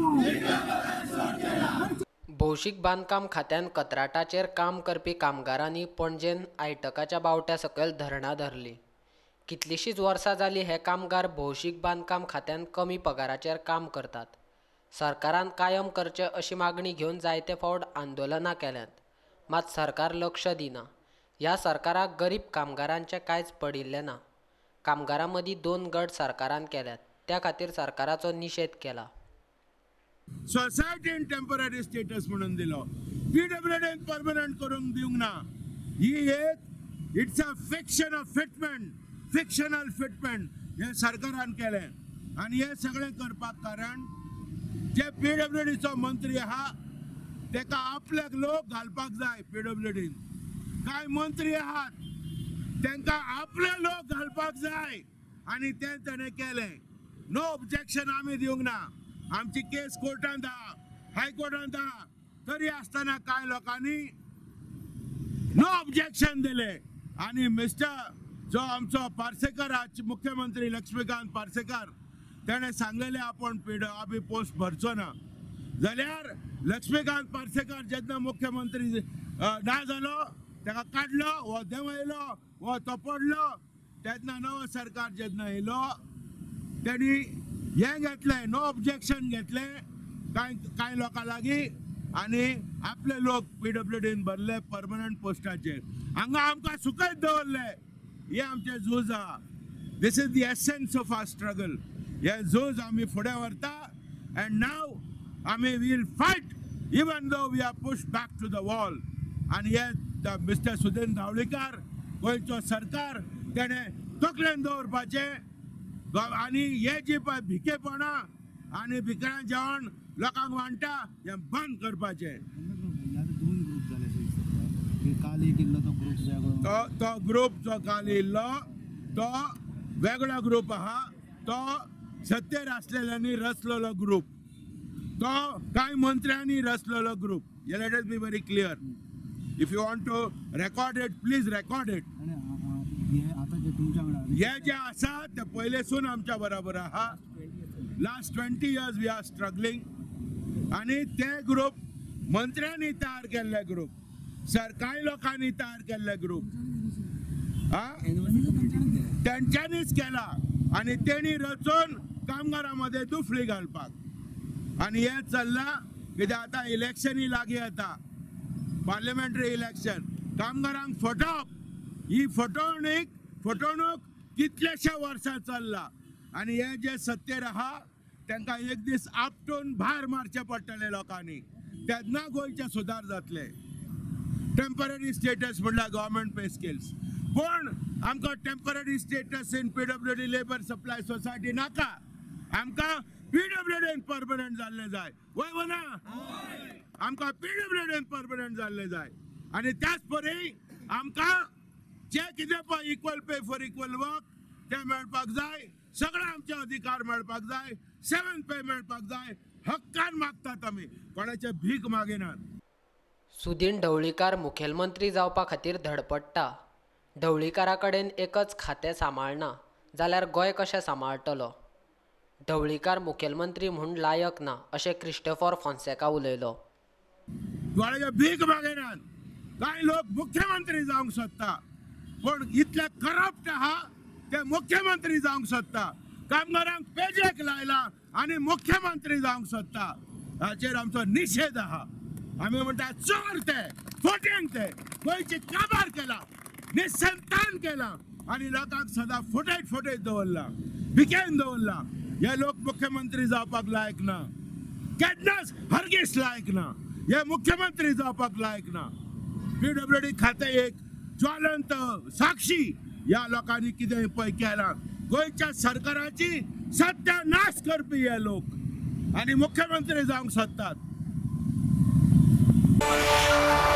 भौशीक बांधकाम खात्यान कंत्राटाचेर काम करपी कामगारांनी पणजेन आयटकाच्या बावट्या सकयल धरणां धरली। कितलींशींच वर्सां जालीं हे कामगार भौशीक बांधकाम खात्यान कमी पगाराचेर काम करतात। सरकारान कायम करचे अशी मागणी घेवन जायते फावट आंदोलनां केल्यांत, मात सरकार लक्ष दिना। ह्या सरकाराक गरीब कामगारांचें कांयच पडिल्लें ना। कामगारां मदीं 2 गट सरकारान केल्यात, त्या खातीर सरकाराचो निशेध केला। सोसायटीन टेम्पररी स्टेटस म्हणून दिलो, पीडब्ल्यूडीन परमनंट करून दिवंक ना। ही एक it's a fiction of fitment, fictional fitment हे सरकारान केलें। आनी हे सगळें करपाक कारण जे पीडब्ल्यूडीचो मंत्री आहा तेका आपल्याक लोक घालपाक जाय। पीडब्ल्यूडीन कांय मंत्री आहात तांकां आपले लोक घालपाक जाय आनी तें ताणें केलें। नो ऑब्जेक्शन आमी दिवंक ना। आमची केस कोर्टांत आहा, हायकोर्टांत आहा, तरी आसतना कांय लोकांनी नो ऑब्जेक्शन दिले। आनी मिस्टर जो आमचो पार्सेकर मुख्यमंत्री लक्ष्मीकांत पार्सेकर ताणें सांगलेलें आपण आमी पोस्ट भरचो ना। जाल्यार लक्ष्मीकांत पार्सेकर जेन्ना मुख्यमंत्री ना जालो ताका काडलो, हो देंवयलो, हो तो पडलो, तेन्ना नवो सरकार जेन्ना येयलो तेणी हें घेतलें, नो ऑब्जेक्शन घेतलें कांय लोकां लागीं आनी आपले लोक पीडब्ल्यूडीन भरले परमनंट पोस्टाचेर। हांगा आमकां सुकयत दवरले। हे आमचें झूज आहा। This is the essence of our struggle. हे झूज आमी फुडें व्हरता एंड नाव आमी will fight even though we are pushed back to the wall. आनी हे मिस्टर सुदीन धावळीकार गोंयचो सरकार तेणें तकलेन दवरपाचें आनी हे जी पळय भिकेपणां आनी भिकाऱ्या जेवण लोकांक वांटा हें बंद करपाचें। तो ग्रुप जो काल येयल्लो तो वेगळो ग्रुप आहा, तो सत्तेर आसलेल्यांनी रचलेलो ग्रुप, तो कांय मंत्र्यांनी रचलेलो group. Let us be very clear. If you want to record it please record it. हे जे आसा ते पयलेसून आमच्या बरोबर आहा। Last 20 years we are struggling. आनी ते ग्रुप मंत्र्यांनी तयार केल्ले ग्रुप, कांय लोकांनी तयार केल्ले ग्रुप तेंच्यांनीच केला आनी तेणी रचून कामगारां मदें दुफळी घालपाक। आनी हे चल्लां कित्याक आतां इलेक्शनी लागीं येता, पार्लिमेंटरी इलेक्शन, कामगारांक फटोवप। ही फटवणूक कितलेशे वर्सां चल्ला आनी हे जे सत्तेर आहा तांकां एक दीस आपटून भायर मारचे पडटले लोकांनी, तेन्ना गोंयचे सुदार जातले। टेम्पररी स्टेटस म्हणल्यार गव्हर्मेंट पे स्किल्स, पूण आमकां temporary status in PWD labour supply society नाका। आमकां पीडब्ल्यूडीन परमनंट जाल्ले जाय। वय ना, आमकां पीडब्ल्यूडीन परमनंट जाल्ले जाय। आनी त्याच परी आमकां जे कितें पळय equal pay for equal work तें मेळपाक जाय, सगळे आमचे अधिकार मेळपाक जाय, 7th पे मेळपाक जाय। हक्कान मागतात आमी, कोणाचे भीक मागिनात। सुदीन ढवळीकार मुखेलमंत्री जावपा खातीर धडपडटा। ढवळीकारा कडेन एकच खातें सांबाळना जाल्यार गोंय कशें सांबाळटलो? ढवळीकार मुखेलमंत्री म्हूण लायक ना अशें क्रिस्टोफर फॉन्सेका उलयलो। कोणाचे भीक मागिनात। कांय लोक मुख्यमंत्री जावंक सोदता, पूण इतले करप्ट आहा ते मुख्यमंत्री जावंक सोदता। कामगारांक पेजेक लायला आनी मुख्यमंत्री जावंक सोदता। हाचेर आमचो निशेध आहा। आमी म्हणटा चोर ते, फटींग ते, गोंयची काबार केला, निसंतान केला आनी लोकांक सदां फटयत दवरला, भिकेन दवरला। हे लोक मुख्यमंत्री जावपाक लायक ना, केन्नाच हरगीज लायक ना। हे मुख्यमंत्री जावपाक लायक ना। पीडब्ल्यूडी खातें एक ज्वलंत साक्षी ह्या लोकांनी कितें पळय केलां। गोंयच्या सरकाराची सत्यानाश करपी हे लोक आनी मुख्यमंत्री जावंक सोदतात।